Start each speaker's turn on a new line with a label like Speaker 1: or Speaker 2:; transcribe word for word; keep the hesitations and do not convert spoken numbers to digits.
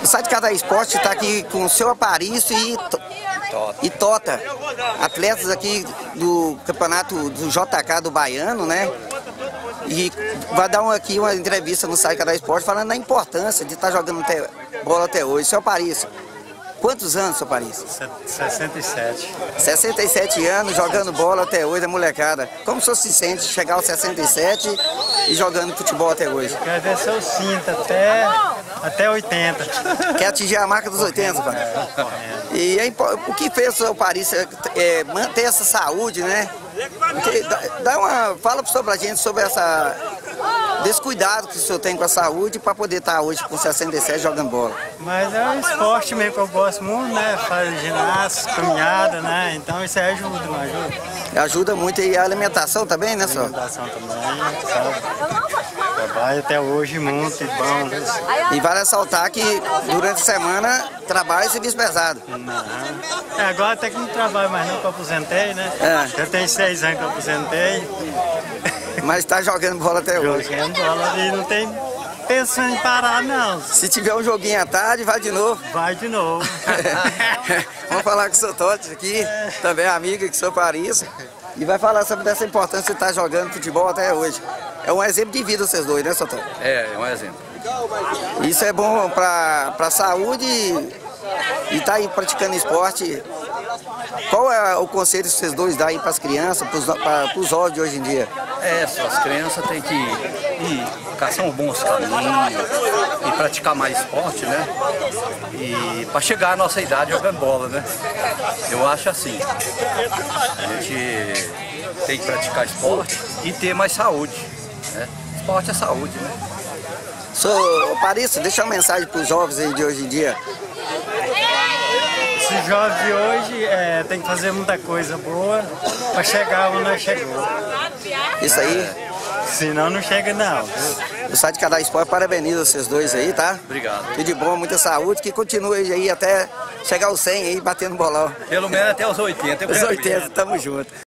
Speaker 1: O site Cada Esporte está aqui com o seu Aparício e, e Tota, atletas aqui do campeonato do J K do Baiano, né? E vai dar um, aqui uma entrevista no site Cada Esporte falando da importância de estar jogando até, bola até hoje. Seu Aparício, quantos anos, seu Aparício?
Speaker 2: sessenta e sete.
Speaker 1: sessenta e sete anos jogando bola até hoje, a molecada. Como o senhor se sente chegar aos sessenta e sete e jogando futebol até hoje?
Speaker 2: Quero ver se eu sinto até, até oitenta.
Speaker 1: Quer atingir a marca dos oitenta, pai? E é, o que fez o seu Aparício é, manter essa saúde, né? Porque dá uma, fala sobre a gente sobre essa descuidado que o senhor tem com a saúde para poder estar hoje com sessenta e sete jogando bola.
Speaker 2: Mas é um esporte mesmo que eu gosto muito, né? Fazer ginástica, caminhada, né? Então isso aí ajuda, não ajuda?
Speaker 1: Ajuda muito e a alimentação também, né, senhor?
Speaker 2: A alimentação também, sabe? Trabalho até hoje muito e bom. Né?
Speaker 1: E vale ressaltar que durante a semana trabalha serviço pesado.
Speaker 2: Não. É, agora até que não trabalho mais não, que eu aposentei, né?
Speaker 1: É.
Speaker 2: Eu tenho seis anos que eu aposentei.
Speaker 1: Mas está jogando bola até hoje.
Speaker 2: Jogando bola e não tem pensando em parar, não.
Speaker 1: Se tiver um joguinho à tarde, vai de novo.
Speaker 2: Vai de novo.
Speaker 1: Vamos falar com o seu Totti aqui, também amigo que o seu Aparício. E vai falar sobre essa importância de estar jogando futebol até hoje. É um exemplo de vida vocês dois, né, seu Totti?
Speaker 3: É, é um exemplo.
Speaker 1: Isso é bom para a saúde e estar tá aí praticando esporte. Qual é o conselho que vocês dois dão aí para as crianças, para os jovens de hoje em dia?
Speaker 3: É, só as crianças têm que ir, caçar uns bons caminhos e praticar mais esporte, né? E para chegar à nossa idade jogando bola, né? Eu acho assim. A gente tem que praticar esporte e ter mais saúde, né? Esporte é saúde, né?
Speaker 1: Sou Aparício, deixa uma mensagem para os jovens aí de hoje em dia.
Speaker 2: Os jovens de hoje é, tem que fazer muita coisa boa para chegar onde nós chegamos.
Speaker 1: Isso aí.
Speaker 2: É, senão não chega não.
Speaker 1: O site Cada Esporte parabeniza vocês dois aí, tá?
Speaker 3: Obrigado.
Speaker 1: Tudo de bom, muita saúde, que continue aí até chegar aos cem aí, batendo bolão.
Speaker 3: Pelo menos até os oitenta.
Speaker 1: Os oitenta, tamo junto.